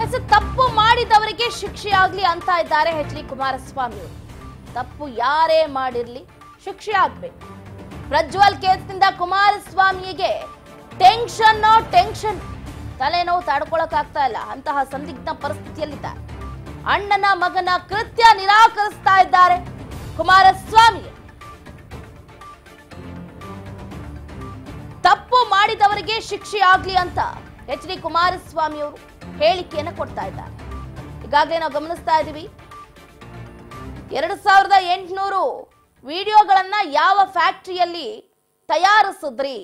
ತಪ್ಪು ಮಾಡಿದವರಿಗೆ ಶಿಕ್ಷೆ ಆಗ್ಲಿ ಅಂತ ಇದ್ದಾರೆ ಎಚ್ ಡಿ ಕುಮಾರಸ್ವಾಮಿ ಅವರು. ತಪ್ಪು ಯಾರೇ ಮಾಡಿರ್ಲಿ ಶಿಕ್ಷೆ ಆಗ್ಬೇಕು. ಪ್ರಜ್ವಲ್ ಕೇಸ್ನಿಂದ ಕುಮಾರಸ್ವಾಮಿಗೆ ಟೆನ್ಷನ್ ತಲೆನೋವು ತಡ್ಕೊಳಕ್ ಆಗ್ತಾ ಇಲ್ಲ. ಅಂತಹ ಸಂದಿಗ್ಧ ಪರಿಸ್ಥಿತಿಯಲ್ಲಿದ್ದಾರೆ. ಅಣ್ಣನ ಮಗನ ಕೃತ್ಯ ನಿರಾಕರಿಸ್ತಾ ಇದ್ದಾರೆ ಕುಮಾರಸ್ವಾಮಿ. ತಪ್ಪು ಮಾಡಿದವರಿಗೆ ಶಿಕ್ಷೆ ಆಗ್ಲಿ ಅಂತ ಎಚ್ ಡಿ ಕುಮಾರಸ್ವಾಮಿ ಅವರು ಹೇಳಿಕೆಯನ್ನು ಕೊಡ್ತಾ ಇದ್ದಾರೆ. ಈಗಾಗಲೇ ನಾವು ಗಮನಿಸ್ತಾ ಇದ್ದೀವಿ 2800 ವಿಡಿಯೋಗಳನ್ನ ಯಾವ ಫ್ಯಾಕ್ಟರಿಯಲ್ಲಿ ತಯಾರಿಸಿದ್ರಿ?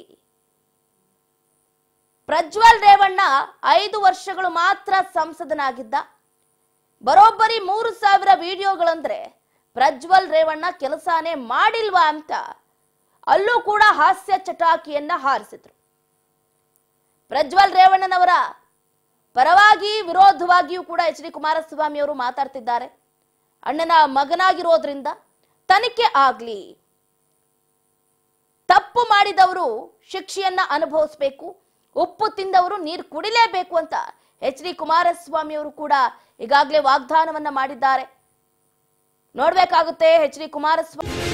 ಪ್ರಜ್ವಲ್ ರೇವಣ್ಣ 5 ವರ್ಷಗಳು ಮಾತ್ರ ಸಂಸದನಾಗಿದ್ದ. ಬರೋಬ್ಬರಿ 3000 ವಿಡಿಯೋಗಳಂದ್ರೆ ಪ್ರಜ್ವಲ್ ರೇವಣ್ಣ ಕೆಲಸನೇ ಮಾಡಿಲ್ವಾ ಅಂತ ಅಲ್ಲೂ ಕೂಡ ಹಾಸ್ಯ ಚಟಾಕಿಯನ್ನ ಹಾರಿಸಿದ್ರು. ಪ್ರಜ್ವಲ್ ರೇವಣ್ಣನವರ ಪರವಾಗಿ ವಿರೋಧವಾಗಿಯೂ ಕೂಡ ಎಚ್ ಡಿ ಕುಮಾರಸ್ವಾಮಿ ಅವರು ಮಾತಾಡ್ತಿದ್ದಾರೆ. ಅಣ್ಣನ ಮಗನಾಗಿರೋದ್ರಿಂದ ತನಿಖೆ ಆಗ್ಲಿ, ತಪ್ಪು ಮಾಡಿದವರು ಶಿಕ್ಷೆಯನ್ನ ಅನುಭವಿಸಬೇಕು, ಉಪ್ಪು ತಿಂದವರು ನೀರು ಕುಡಿಲೇಬೇಕು ಅಂತ ಎಚ್ ಡಿ ಕುಮಾರಸ್ವಾಮಿ ಅವರು ಕೂಡ ಈಗಾಗಲೇ ವಾಗ್ದಾನವನ್ನ ಮಾಡಿದ್ದಾರೆ. ನೋಡ್ಬೇಕಾಗುತ್ತೆ ಎಚ್ ಡಿ ಕುಮಾರಸ್ವಾಮಿ